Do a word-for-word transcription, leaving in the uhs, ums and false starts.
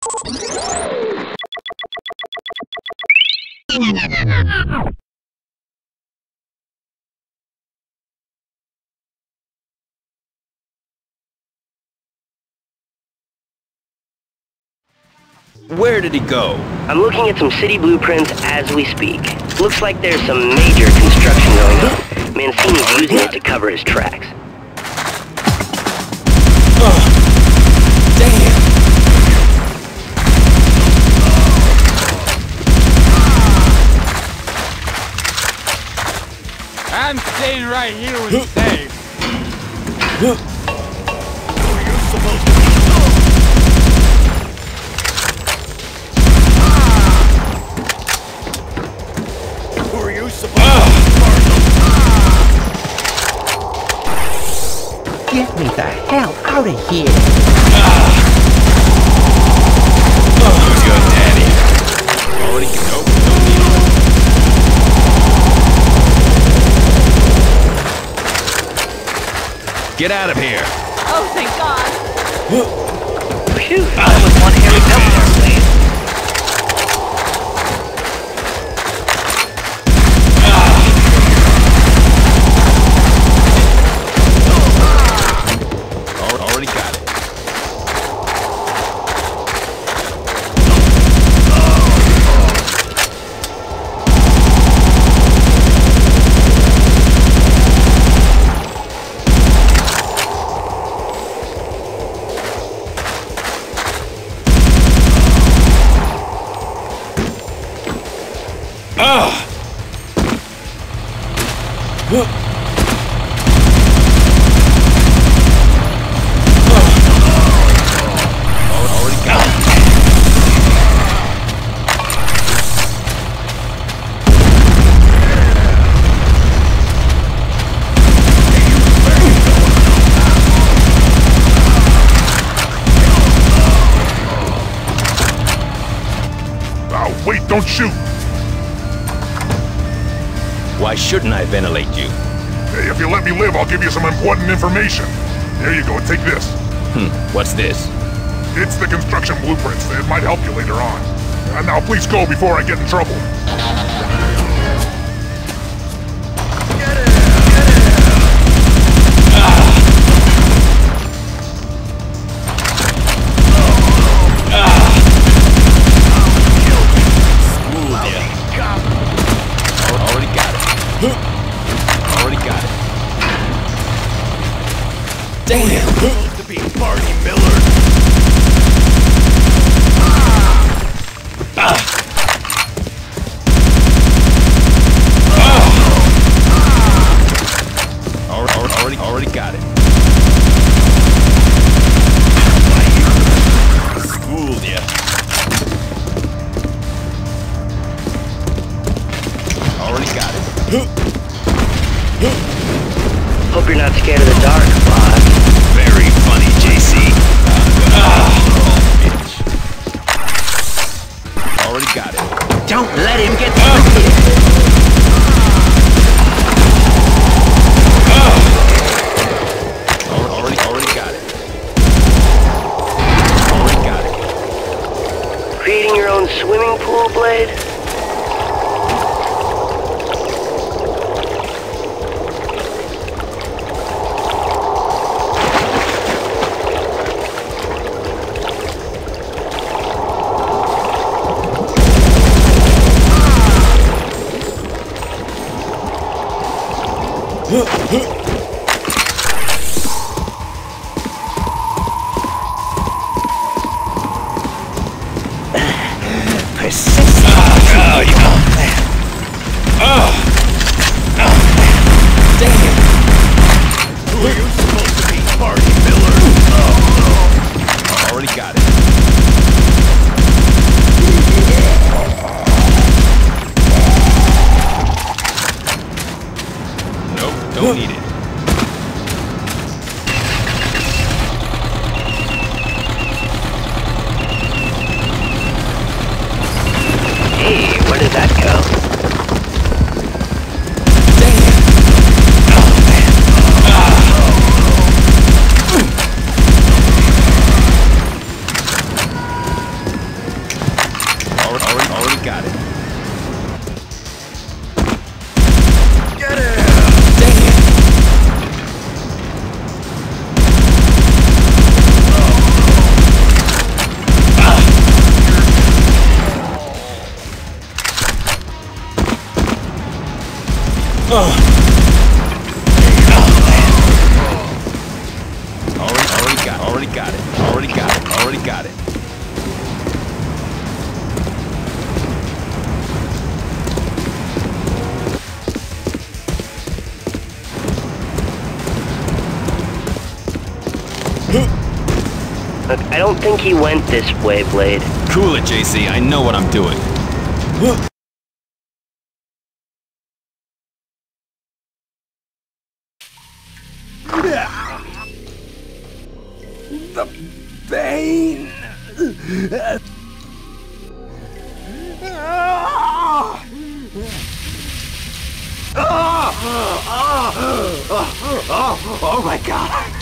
Where did he go? I'm looking at some city blueprints as we speak. Looks like there's some major construction going on. Man, SiN's using it to cover his tracks. Oh, damn! I'm staying right here with Dave. Who are you supposed to be? Who are you supposed to be? Get me the hell out of here! Who's your daddy? Already go. Don't need it. Get out of here! Oh, thank God! Phew, that was one hairy dump there, please. Already got it. Ah! Already got it. Oh, wait, don't shoot! Why shouldn't I ventilate you? Hey, if you let me live, I'll give you some important information. Here you go, take this. Hmm, what's this? It's the construction blueprints. It might help you later on. And now please go before I get in trouble. Get it! Get it! Ah! Ah! Schooled ya. Already got it. Already got it. Damn! Supposed to be Barney Miller. Ah! Ah! Already, already got it. Schooled ya. Already got it. Hope you're not scared of the dark, Bob. Very funny, J C. Ah! Bitch. Already got it. Don't let him get Ah! through here! Ah! Already, already got it. Already got it. Creating your own swimming pool, Blade? Persistent. Ah! Oh, you know. Ah! Ah! Damn! Who are you supposed to be, Barney Miller? Already got it. Nope, don't need it. Hey, where did that go? Damn! Oh, man. Ah! already got it. Get it! Dang it! Already, already got, already got it, already got it, already got it. Look, I don't think he went this way, Blade. Cool it, J C. I know what I'm doing. The pain. Oh my God.